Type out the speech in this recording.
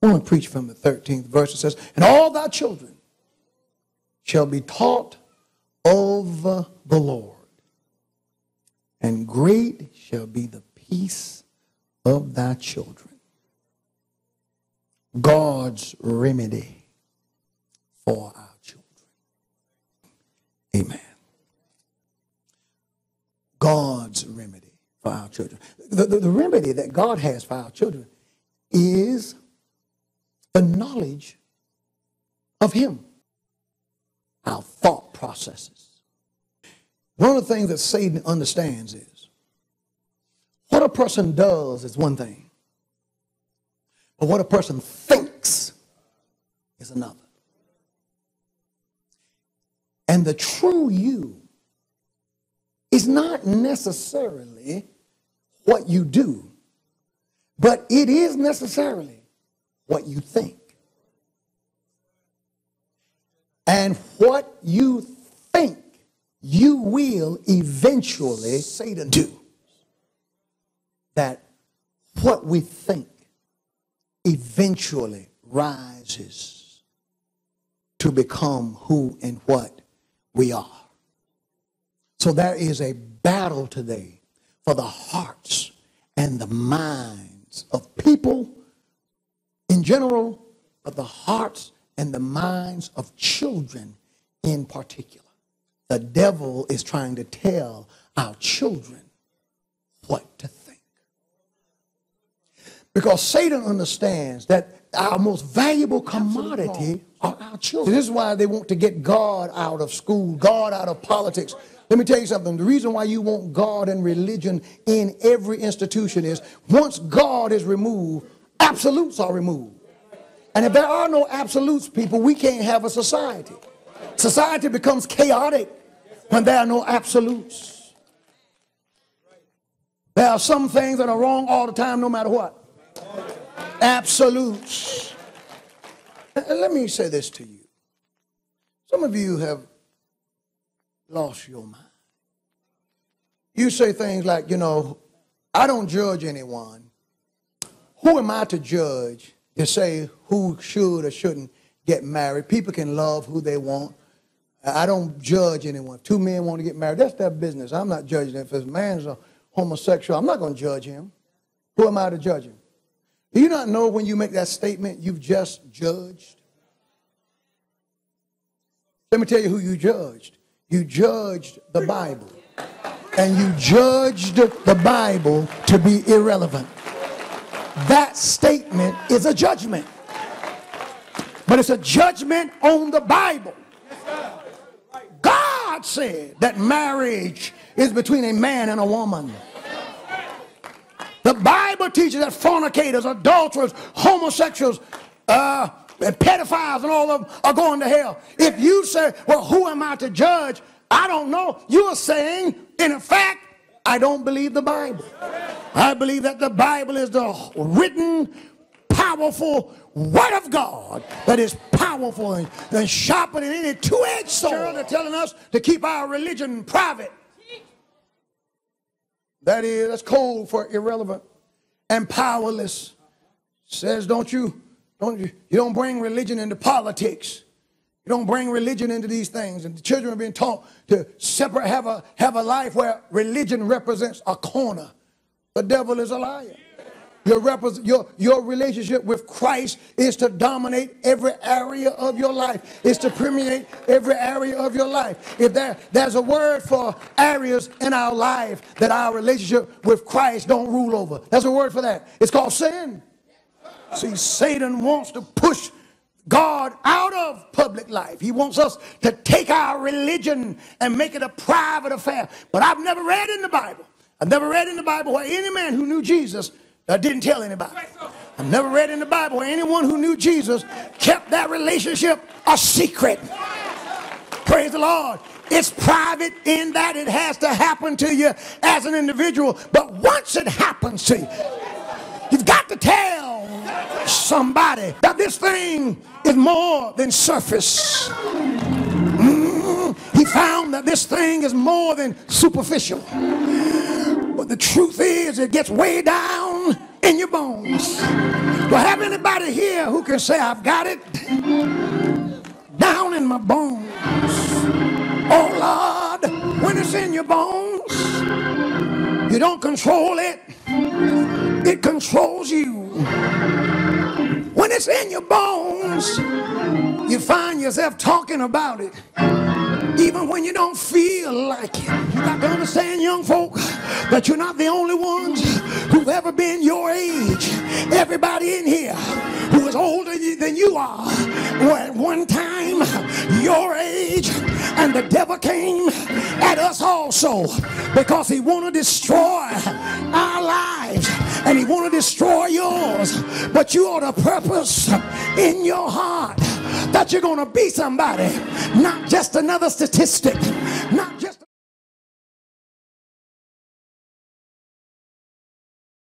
I want to preach from the 13th verse. It says, and all thy children shall be taught of the Lord, and great shall be the peace of thy children. God's remedy for our children. Amen. God's remedy for our children. The remedy that God has for our children is the knowledge of him, our thought processes. One of the things that Satan understands is what a person does is one thing, but what a person thinks is another. And the true you is not necessarily what you do, but it is necessarily what you think. And what you think, you will eventually, Satan, do. That what we think eventually rises to become who and what we are. So there is a battle today for the hearts and the minds of people in general, but the hearts and the minds of children in particular. The devil is trying to tell our children what to think. Because Satan understands that our most valuable commodity are our children. This is why they want to get God out of school, God out of politics. Let me tell you something. The reason why you want God and religion in every institution is once God is removed, absolutes are removed. And if there are no absolutes, people, we can't have a society. Society becomes chaotic when there are no absolutes. There are some things that are wrong all the time, no matter what. Absolutes. And let me say this to you. Some of you have lost your mind. You say things like, you know, I don't judge anyone. Who am I to judge to say who should or shouldn't get married? People can love who they want. I don't judge anyone. Two men want to get married. That's their business. I'm not judging them. If a man's a homosexual, I'm not going to judge him. Who am I to judge him? Do you not know when you make that statement, you've just judged? Let me tell you who you judged. You judged the Bible. And you judged the Bible to be irrelevant. That statement is a judgment. But it's a judgment on the Bible. God said that marriage is between a man and a woman. The Bible teaches that fornicators, adulterers, homosexuals, and pedophiles and all of them are going to hell. If you say, well, who am I to judge? I don't know. You are saying, in effect, I don't believe the Bible. I believe that the Bible is the written, powerful Word of God that is powerful and sharper than any two-edged sword. They're telling us to keep our religion private. That's code for irrelevant and powerless. Says, you don't bring religion into politics. You don't bring religion into these things. And the children are being taught to separate, have a life where religion represents a corner. The devil is a liar. Your relationship with Christ is to dominate every area of your life. It's to permeate every area of your life. If there's a word for areas in our life that our relationship with Christ don't rule over, there's a word for that. It's called sin. See, Satan wants to push God out of public life. He wants us to take our religion and make it a private affair. But I've never read in the Bible. I've never read in the Bible where any man who knew Jesus didn't tell anybody. I've never read in the Bible where anyone who knew Jesus kept that relationship a secret. Praise the Lord. It's private in that it has to happen to you as an individual. But once it happens to you, you've got to tell somebody that this thing is more than surface. He found that this thing is more than superficial. But the truth is, it gets way down in your bones. Do I have anybody here who can say, I've got it down in my bones? Oh Lord, when it's in your bones, you don't control it. It controls you. When it's in your bones, you find yourself talking about it, even when you don't feel like it. You got to understand, young folk, that you're not the only ones who've ever been your age. Everybody in here who is older than you are were at one time your age, and the devil came at us also because he want to destroy our lives and he want to destroy yours. But you ought to purpose in your heart that you're going to be somebody, not just another statistic.